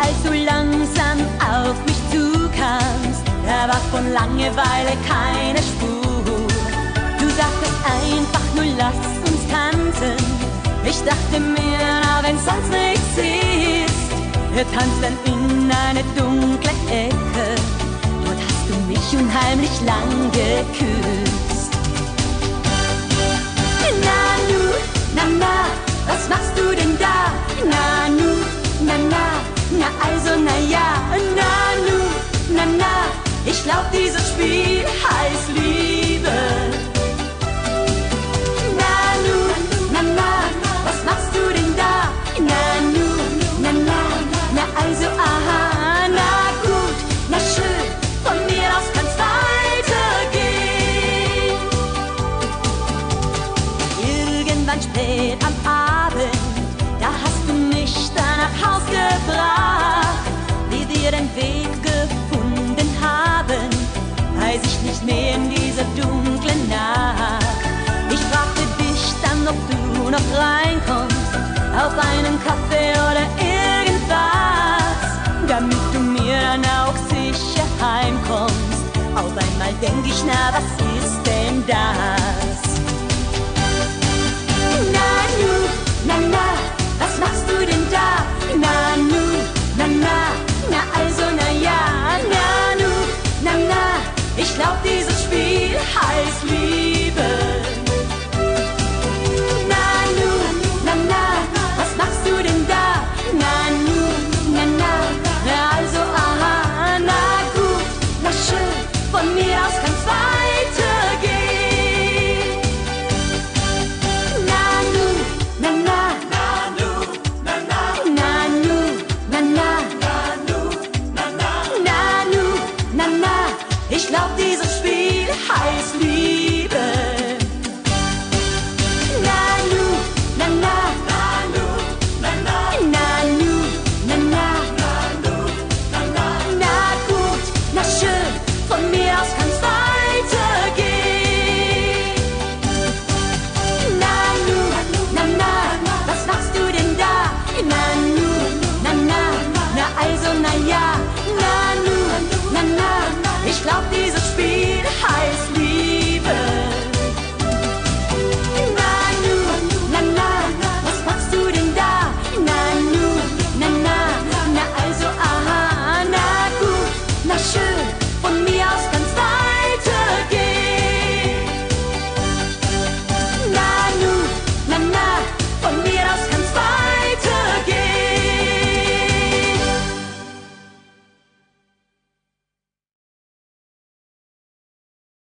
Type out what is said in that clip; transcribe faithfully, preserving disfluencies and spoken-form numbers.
als du langsam auf mich zukamst, da war von Langeweile keine Spur. Du sagtest einfach nur, lass uns tanzen. Ich dachte mir, na, wenn sonst nichts ist, wir tanzen in eine dunkle Ecke. Dort hast du mich unheimlich lang geküsst. Nanu, na na, was machst du denn da? Nanu, na na, na also na ja. Nanu, na na, ich glaub dieses Spiel heißt Liebe. Nanu, na na, was machst du denn da? Nanu, na na, na also aha. Na gut, na schön, von mir aus kann's weitergehen. Irgendwann spät am Abend, da hast du mich dann nach Haus gebracht. Wie wir den Weg gefunden haben, weiß ich nicht mehr in dieser dunklen Nacht. Ich fragte dich dann, ob du noch reinkommst, auf einen Kaffee oder irgendwas, damit du mir dann auch sicher heimkommst. Auf einmal denk ich, na, was ist denn das?